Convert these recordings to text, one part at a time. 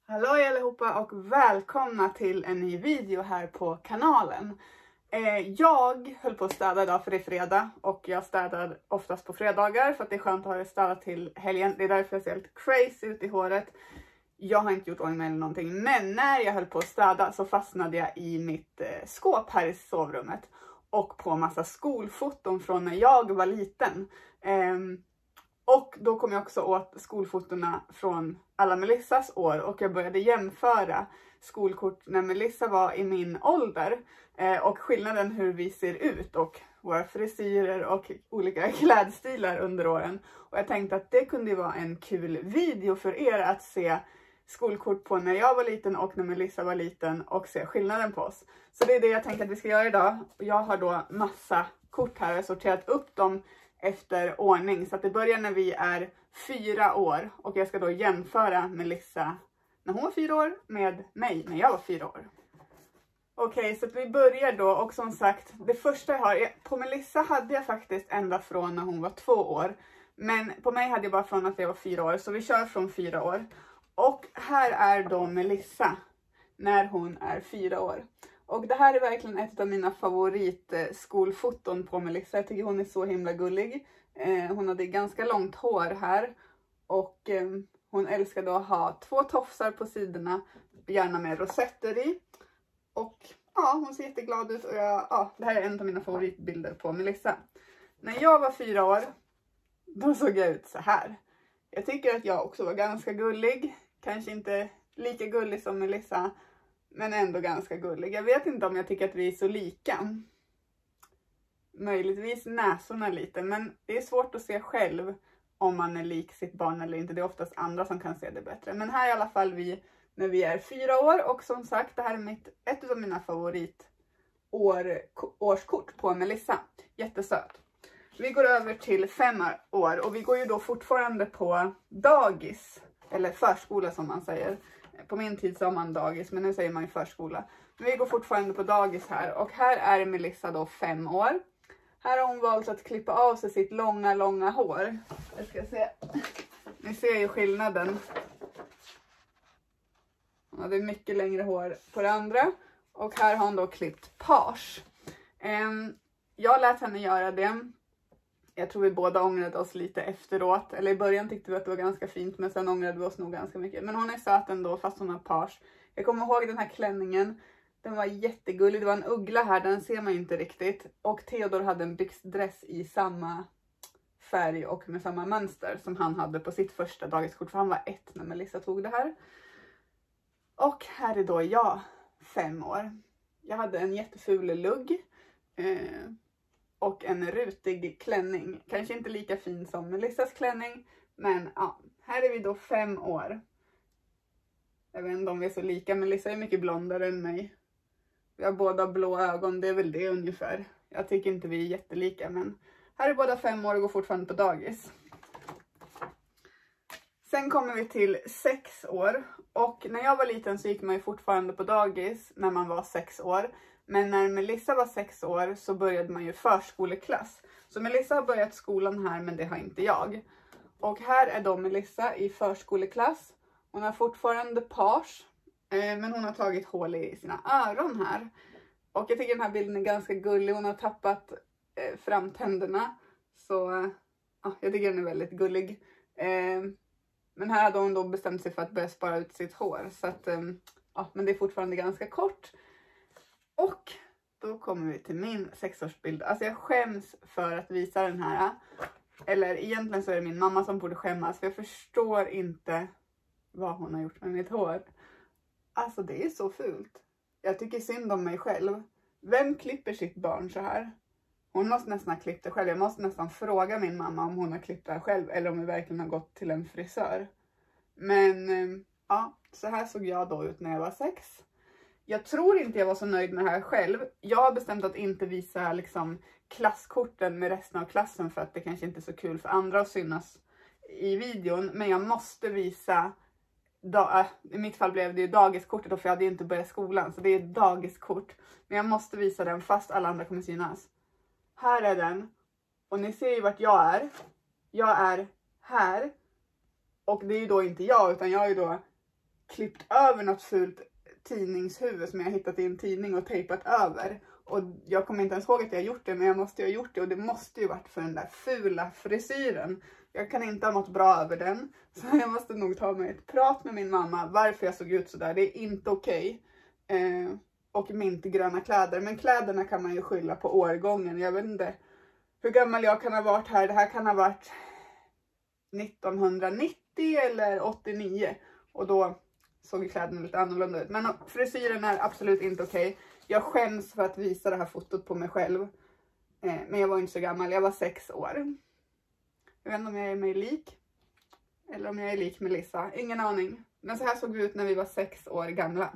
Hallå allihopa och välkomna till en ny video här på kanalen. Jag höll på att städa idag för det är fredag och jag städar oftast på fredagar för att det är skönt att ha det städat till helgen. Det är därför jag ser lite crazy ut i håret. Jag har inte gjort ordning eller någonting, men när jag höll på att städa så fastnade jag i mitt skåp här i sovrummet och på massa skolfoton från när jag var liten. Och då kom jag också åt skolfotorna från alla Melissas år och jag började jämföra skolkort när Melissa var i min ålder och skillnaden hur vi ser ut och våra frisyrer och olika klädstilar under åren. Och jag tänkte att det kunde vara en kul video för er att se skolkort på när jag var liten och när Melissa var liten och se skillnaden på oss. Så det är det jag tänker att vi ska göra idag. Jag har då massa kort här och jag har sorterat upp dem efter ordning. Så att det börjar när vi är 4 år. Och jag ska då jämföra Melissa när hon var 4 år med mig när jag var 4 år. Okej, så att vi börjar då. Och som sagt, det första jag har. På Melissa hade jag faktiskt ända från när hon var 2 år. Men på mig hade jag bara från att jag var 4 år. Så vi kör från 4 år. Och här är då Melissa när hon är 4 år. Och det här är verkligen ett av mina favoritskolfoton på Melissa. Jag tycker hon är så himla gullig. Hon hade ganska långt hår här. Och hon älskade att ha 2 tofsar på sidorna. Gärna med rosetter i. Och ja, hon ser jätteglad ut. Och det här är en av mina favoritbilder på Melissa. När jag var 4 år, då såg jag ut så här. Jag tycker att jag också var ganska gullig. Kanske inte lika gullig som Melissa. Men ändå ganska gullig. Jag vet inte om jag tycker att vi är så lika. Möjligtvis näsorna lite. Men det är svårt att se själv om man är lik sitt barn eller inte. Det är oftast andra som kan se det bättre. Men här är i alla fall vi när vi är 4 år. Och som sagt, det här är ett av mina favoritårskort på Melissa. Jättesöt. Vi går över till 5 år. Och vi går ju då fortfarande på dagis. Eller förskola som man säger. På min tid sa man dagis, men nu säger man ju förskola. Men vi går fortfarande på dagis här. Och här är Melissa då 5 år. Här har hon valt att klippa av sig sitt långa hår. Jag ska se. Ni ser ju skillnaden. Hon hade mycket längre hår på det andra. Och här har hon då klippt page. Jag lät henne göra det. Jag tror vi båda ångrade oss lite efteråt. Eller i början tyckte vi att det var ganska fint. Men sen ångrade vi oss nog ganska mycket. Men hon är söt ändå fast hon har page. Jag kommer ihåg den här klänningen. Den var jättegullig. Det var en uggla här. Den ser man inte riktigt. Och Theodor hade en byxdress i samma färg och med samma mönster. Som han hade på sitt första dagiskort. För han var 1 när Melissa tog det här. Och här är då jag 5 år. Jag hade en jätteful lugg. Och en rutig klänning. Kanske inte lika fin som Melissas klänning. Men ja, här är vi då 5 år. Jag vet inte om vi är så lika. Melissa är mycket blondare än mig. Vi har båda blå ögon. Det är väl det ungefär. Jag tycker inte vi är jättelika. Men här är båda 5 år och går fortfarande på dagis. Sen kommer vi till 6 år. Och när jag var liten så gick man ju fortfarande på dagis när man var 6 år. Men när Melissa var 6 år så började man ju förskoleklass. Så Melissa har börjat skolan här men det har inte jag. Och här är då Melissa i förskoleklass. Hon har fortfarande page. Men hon har tagit hål i sina öron här. Och jag tycker den här bilden är ganska gullig. Hon har tappat framtänderna. Så ja, jag tycker den är väldigt gullig. Men här hade hon då bestämt sig för att börja spara ut sitt hår. Så att, ja, men det är fortfarande ganska kort. Och då kommer vi till min 6-årsbild. Alltså jag skäms för att visa den här. Eller egentligen så är det min mamma som borde skämmas. För jag förstår inte vad hon har gjort med mitt hår. Alltså det är så fult. Jag tycker synd om mig själv. Vem klipper sitt barn så här? Hon måste nästan ha klippt det själv. Jag måste nästan fråga min mamma om hon har klippt det själv. Eller om vi verkligen har gått till en frisör. Men ja, så här såg jag då ut när jag var 6. Jag tror inte jag var så nöjd med det här själv. Jag har bestämt att inte visa liksom klasskorten med resten av klassen. För att det kanske inte är så kul för andra att synas i videon. Men jag måste visa. I mitt fall blev det ju dagiskortet. För jag hade ju inte börjat skolan. Så det är dagiskort. Men jag måste visa den fast alla andra kommer synas. Här är den. Och ni ser ju vart jag är. Jag är här. Och det är ju då inte jag utan jag är ju då klippt över något fult tidningshuvud som jag hittat i en tidning och tejpat över. Och jag kommer inte ens ihåg att jag gjort det, men jag måste ju ha gjort det. Och det måste ju varit för den där fula frisyren. Jag kan inte ha något bra över den. Så jag måste nog ta mig ett prat med min mamma varför jag såg ut sådär. Det är inte okej. Och mintgröna kläder. Men kläderna kan man ju skylla på årgången. Jag vet inte hur gammal jag kan ha varit här. Det här kan ha varit 1990 eller 89. Och då såg kläderna lite annorlunda ut. Men frisyren är absolut inte okej. Jag skäms för att visa det här fotot på mig själv. Men jag var inte så gammal. Jag var 6 år. Jag vet inte om jag är mig lik. Eller om jag är lik Melissa. Ingen aning. Men så här såg vi ut när vi var 6 år gamla.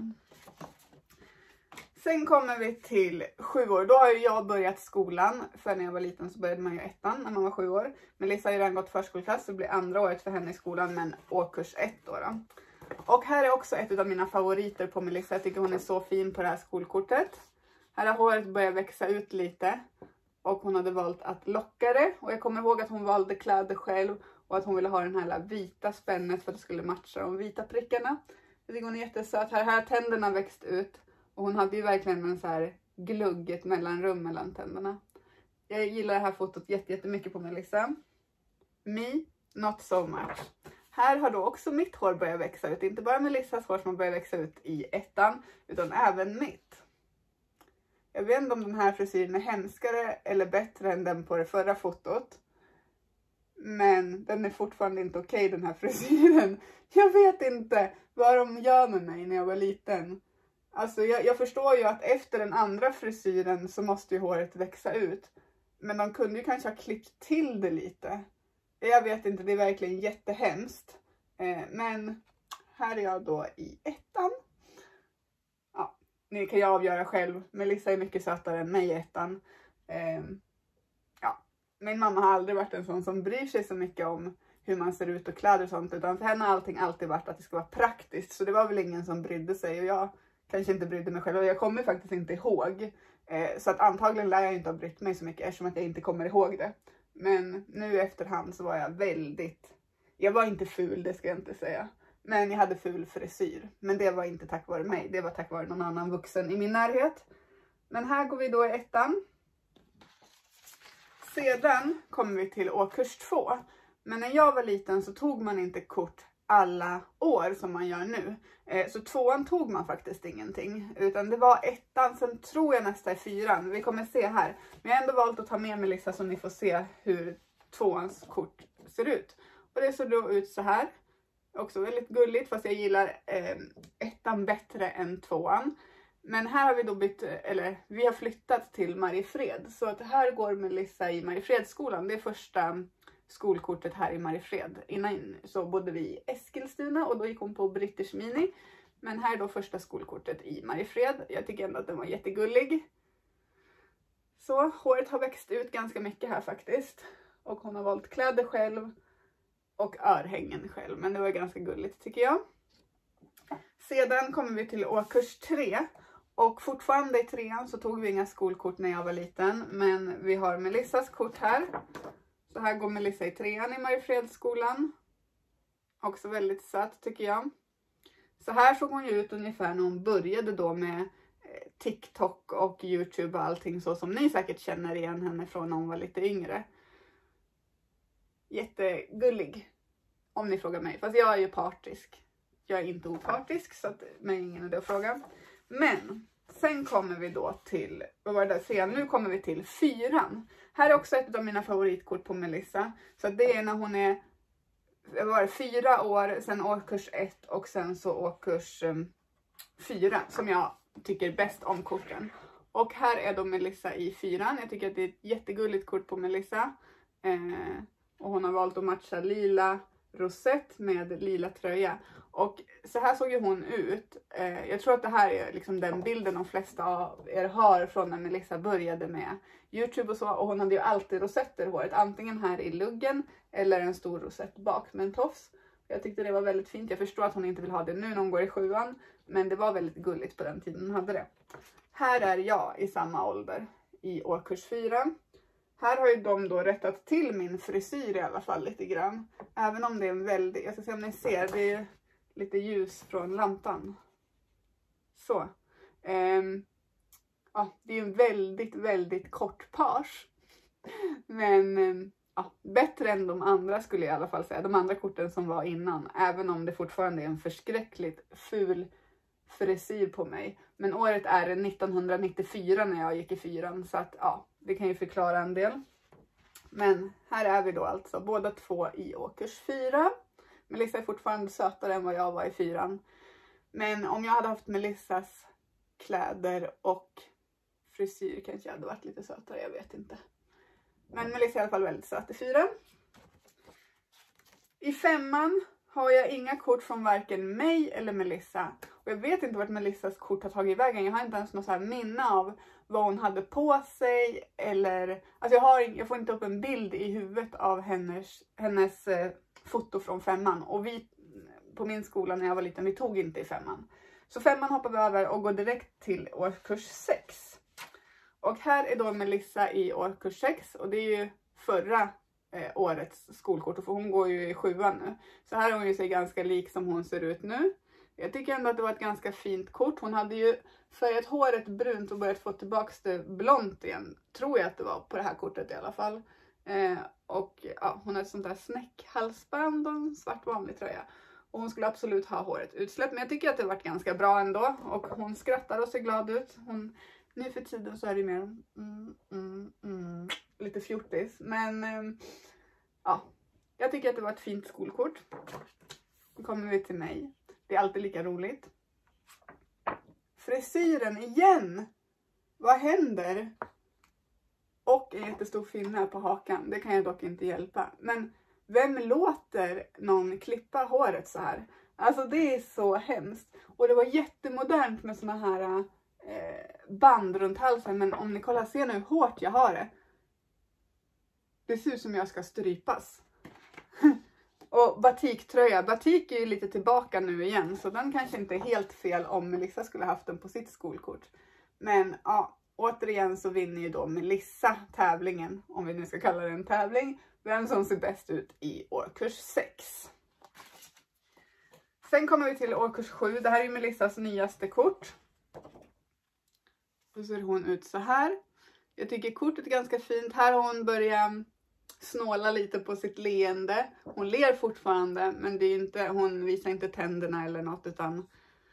Sen kommer vi till 7 år. Då har ju jag börjat skolan. För när jag var liten så började man ju 1:an när man var 7 år. Melissa har ju redan gått förskoleklass. Så det blir andra året för henne i skolan. Men årskurs 1 då. Och här är också ett av mina favoriter på Melissa. Jag tycker hon är så fin på det här skolkortet. Här har håret börjat växa ut lite. Och hon hade valt att locka det. Och jag kommer ihåg att hon valde kläder själv. Och att hon ville ha den här vita spännet för att det skulle matcha de vita prickarna. Jag tycker hon är jättesöt. Här har tänderna växt ut. Och hon hade ju verkligen en så här glugg, ett mellanrum mellan tänderna. Jag gillar det här fotot jättemycket på Melissa. Me, not so much. Här har då också mitt hår börjat växa ut. Inte bara Melissas hår som har börjat växa ut i 1:an. Utan även mitt. Jag vet inte om den här frisyren är hemskare eller bättre än den på det förra fotot. Men den är fortfarande inte okej, den här frisyren. Jag vet inte vad de gör med mig när jag var liten. Alltså jag förstår ju att efter den andra frisyren så måste ju håret växa ut. Men de kunde ju kanske ha klippt till det lite. Jag vet inte, det är verkligen jättehemskt. Men här är jag då i 1:an. Ja, ni kan ju avgöra själv. Melissa är mycket sötare än mig i 1:an. Ja, min mamma har aldrig varit en sån som bryr sig så mycket om hur man ser ut och kläder och sånt. Utan för henne har allting alltid varit att det ska vara praktiskt. Så det var väl ingen som brydde sig. Och jag kanske inte brydde mig själv. Och jag kommer faktiskt inte ihåg. Så att antagligen lär jag inte ha brytt mig så mycket eftersom att jag inte kommer ihåg det. Men nu efterhand så var jag jag var inte ful, det ska jag inte säga. Men jag hade ful frisyr. Men det var inte tack vare mig. Det var tack vare någon annan vuxen i min närhet. Men här går vi då i 1:an. Sedan kommer vi till årskurs 2. Men när jag var liten så tog man inte kort alla år som man gör nu. Så 2:an tog man faktiskt ingenting. Utan det var 1:an, sen tror jag nästa är 4:an. Vi kommer se här. Men jag har ändå valt att ta med Melissa så ni får se hur 2:ans kort ser ut. Och det ser då ut så här. Också väldigt gulligt, fast jag gillar 1:an bättre än 2:an. Men här har vi då vi har flyttat till Mariefred. Så att här går Melissa i Mariefredsskolan. Det är första skolkortet här i Mariefred. Innan så bodde vi i Eskilstuna och då gick hon på British Mini. Men här är då första skolkortet i Mariefred. Jag tycker ändå att den var jättegullig. Så håret har växt ut ganska mycket här faktiskt. Och hon har valt kläder själv och örhängen själv. Men det var ganska gulligt tycker jag. Sedan kommer vi till årskurs 3. Och fortfarande i 3:an så tog vi inga skolkort när jag var liten. Men vi har Melissas kort här. Så här går Melissa i 3:an i Mariefredsskolan. Också väldigt söt tycker jag. Så här såg hon ju ut ungefär när hon började då med TikTok och YouTube och allting så som ni säkert känner igen henne från när hon var lite yngre. Jättegullig. Om ni frågar mig. Fast jag är ju partisk. Jag är inte opartisk så att mig ingen idé att fråga. Men sen kommer vi då till, vad var det där? Se, nu kommer vi till 4:an. Här är också ett av mina favoritkort på Melissa. Så det är när hon är 4 år, sen årskurs 1 och sen så årskurs 4 som jag tycker bäst om korten. Och här är då Melissa i 4:an. Jag tycker att det är ett jättegulligt kort på Melissa. Och hon har valt att matcha lila rosett med lila tröja. Och så här såg ju hon ut. Jag tror att det här är liksom den bilden de flesta av er har från när Melissa började med YouTube och så. Och hon hade ju alltid rosetter i håret. Antingen här i luggen eller en stor rosett bak med en tofs. Jag tyckte det var väldigt fint. Jag förstår att hon inte vill ha det nu när hon går i 7:an. Men det var väldigt gulligt på den tiden hon hade det. Här är jag i samma ålder i årskurs 4. Här har ju de då rättat till min frisyr i alla fall lite grann. Även om det är en väldigt, jag ska se om ni ser, det är lite ljus från lampan. Så. Ja, det är en väldigt, väldigt kort page. Men ja, bättre än de andra skulle jag i alla fall säga. De andra korten som var innan. Även om det fortfarande är en förskräckligt ful frisyr på mig. Men året är 1994 när jag gick i 4:an. Så att ja, det kan ju förklara en del. Men här är vi då alltså båda två i årskurs 4. Melissa är fortfarande sötare än vad jag var i 4:an. Men om jag hade haft Melissas kläder och frisyr kanske jag hade varit lite sötare, jag vet inte. Men Melissa är i alla fall väldigt söt i 4:an. I 5:an har jag inga kort från varken mig eller Melissa. Och jag vet inte vart Melissas kort har tagit vägen. Jag har inte ens något så här minne av vad hon hade på sig. Eller, alltså jag får inte upp en bild i huvudet av hennes foto från 5:an. Och vi på min skola när jag var liten, vi tog inte i 5:an. Så 5:an hoppar vi över och går direkt till årskurs 6. Och här är då Melissa i årskurs 6. Och det är ju förra årets skolkort. För hon går ju i 7:an nu. Så här är hon ju sig ganska lik som hon ser ut nu. Jag tycker ändå att det var ett ganska fint kort. Hon hade ju färgat håret brunt och börjat få tillbaka det blont igen. Tror jag att det var på det här kortet i alla fall. Och ja, hon har ett sånt där snäckhalsband och en svart vanlig tröja. Och hon skulle absolut ha håret utsläppt. Men jag tycker att det varit ganska bra ändå. Och hon skrattar och ser glad ut. Nu för tiden så är det mer lite fjortis. Men ja, jag tycker att det var ett fint skolkort. Nu kommer vi till mig. Det är alltid lika roligt. Frisyren igen! Vad händer? Och en jättestor finne på hakan. Det kan jag dock inte hjälpa. Men vem låter någon klippa håret så här? Alltså det är så hemskt. Och det var jättemodernt med såna här band runt halsen. Men om ni kollar, ser nu hur hårt jag har det. Det ser ut som jag ska strypas. Och batiktröja. Batik är ju lite tillbaka nu igen. Så den kanske inte är helt fel om Melissa skulle haft den på sitt skolkort. Men ja, återigen så vinner ju då Melissa tävlingen. Om vi nu ska kalla det en tävling. Vem som ser bäst ut i årskurs 6. Sen kommer vi till årskurs 7. Det här är Melissas nyaste kort. Då ser hon ut så här. Jag tycker kortet är ganska fint. Här har hon börjat snåla lite på sitt leende. Hon ler fortfarande, men det är inte, hon visar inte tänderna eller något, utan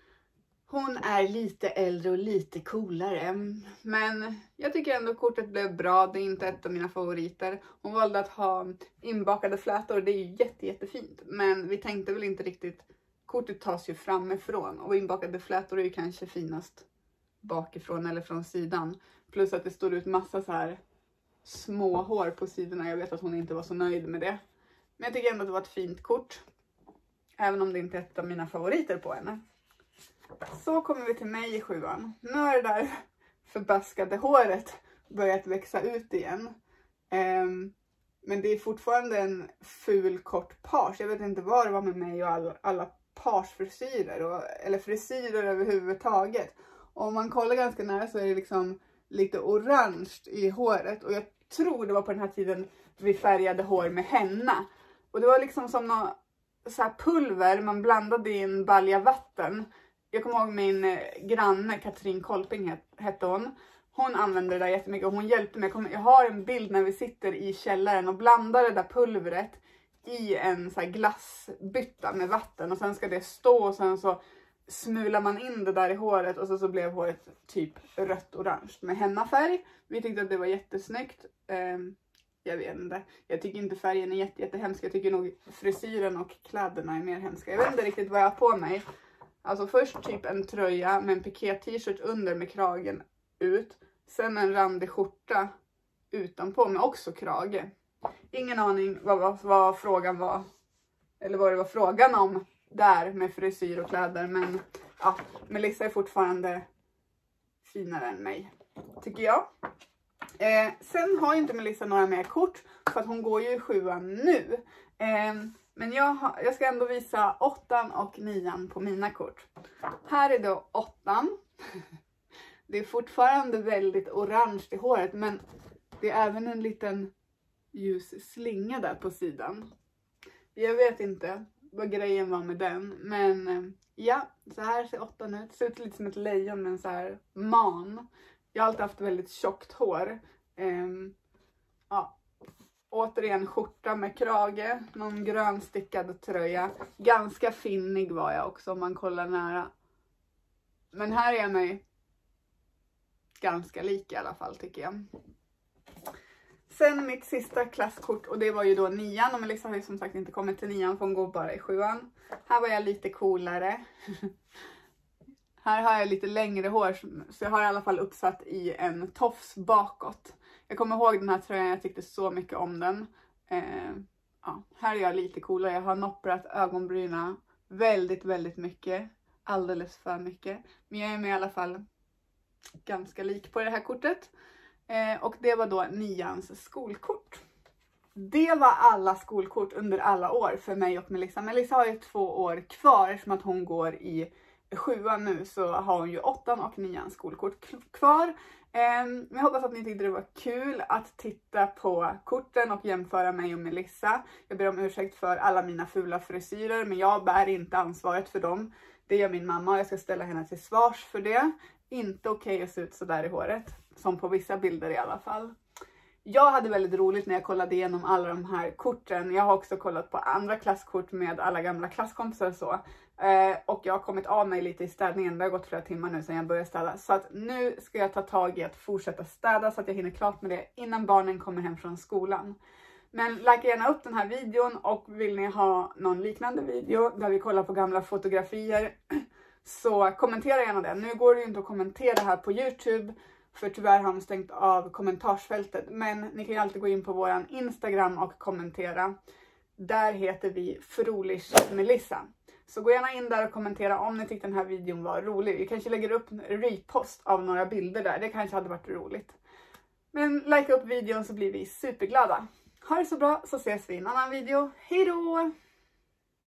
hon är lite äldre och lite coolare. Men jag tycker ändå kortet blev bra. Det är inte ett av mina favoriter. Hon valde att ha inbakade flätor. Det är ju jättefint. Men vi tänkte väl inte riktigt. Kortet tas ju framifrån. Och inbakade flätor är ju kanske finast bakifrån eller från sidan. Plus att det står ut massa så här små hår på sidorna. Jag vet att hon inte var så nöjd med det. Men jag tycker ändå att det var ett fint kort. Även om det inte är ett av mina favoriter på henne. Så kommer vi till mig i 7:an. Nu har det där förbaskade håret börjat växa ut igen. Men det är fortfarande en ful kort page. Jag vet inte vad det var med mig och alla pagefrisyrer. Eller frisyrer överhuvudtaget. Och om man kollar ganska nära så är det liksom lite orange i håret. Och jag tror det var på den här tiden vi färgade hår med henna. Och det var liksom som något så här pulver man blandade i en balja vatten. Jag kommer ihåg min granne Katrin Kolping hette hon. Hon använde det där jättemycket och hon hjälpte mig. Jag har en bild när vi sitter i källaren och blandar det där pulvret i en så här glassbytta med vatten. Och sen ska det stå och sen så smular man in det där i håret och så blev håret typ rött-orange med hennafärg. Vi tyckte att det var jättesnyggt. Jag vet inte. Jag tycker inte färgen är jättehemsk. Jag tycker nog frisyren och kläderna är mer hemska. Jag vet inte riktigt vad jag har på mig. Alltså först typ en tröja med en piké-t-shirt under med kragen ut. Sen en randig skjorta utanpå med också krage. Ingen aning vad frågan var. Eller vad det var frågan om där med frisyr och kläder. Men ja, Melissa är fortfarande finare än mig, tycker jag. Sen har ju inte Melissa några mer kort. För att hon går ju i 7:an nu. Men jag ska ändå visa 8:an och 9:an på mina kort. Här är då 8:an. Det är fortfarande väldigt orange i håret. Men det är även en liten ljus slinga där på sidan. Jag vet inte. vad grejen var med den. Men ja, så här ser 8 ut. Ser ut lite som ett lejon men så här man. Jag har alltid haft väldigt tjockt hår. Ja. Återigen skjorta med krage. Någon grön stickad tröja. Ganska finnig var jag också om man kollar nära. Men här är jag mig ganska lik i alla fall tycker jag. Sen mitt sista klasskort, och det var ju då 9:an. Och Melissa har ju som sagt inte kommit till 9:an för hon går bara i 7:an. Här var jag lite coolare. Här har jag lite längre hår så jag har i alla fall uppsatt i en tofs bakåt. Jag kommer ihåg den här tröjan, jag tyckte så mycket om den. Ja, här är jag lite coolare. Jag har nopprat ögonbryna väldigt, väldigt mycket. Alldeles för mycket. Men jag är med i alla fall ganska lik på det här kortet. Och det var då 9:ans skolkort. Det var alla skolkort under alla år för mig och Melissa. Melissa har ju 2 år kvar som att hon går i 7:an nu, så har hon ju 8:an och 9:ans skolkort kvar. Men jag hoppas att ni tyckte det var kul att titta på korten och jämföra mig och Melissa. Jag ber om ursäkt för alla mina fula frisyrer, men jag bär inte ansvaret för dem. Det gör min mamma och jag ska ställa henne till svars för det. Inte okej att se ut så där i håret, som på vissa bilder i alla fall. Jag hade väldigt roligt när jag kollade igenom alla de här korten. Jag har också kollat på andra klasskort med alla gamla klasskompisar och så. Och jag har kommit av mig lite i städningen. Det har gått flera timmar nu sedan jag började städa. Så att nu ska jag ta tag i att fortsätta städa så att jag hinner klart med det innan barnen kommer hem från skolan. Men like gärna upp den här videon, och vill ni ha någon liknande video där vi kollar på gamla fotografier så kommentera gärna det. Nu går det ju inte att kommentera här på YouTube för tyvärr har de stängt av kommentarsfältet. Men ni kan ju alltid gå in på våran Instagram och kommentera. Där heter vi Frolish Melissa. Så gå gärna in där och kommentera om ni tyckte den här videon var rolig. Vi kanske lägger upp en repost av några bilder där. Det kanske hade varit roligt. Men like upp videon så blir vi superglada. Ha det så bra, så ses vi i en annan video. Hej då!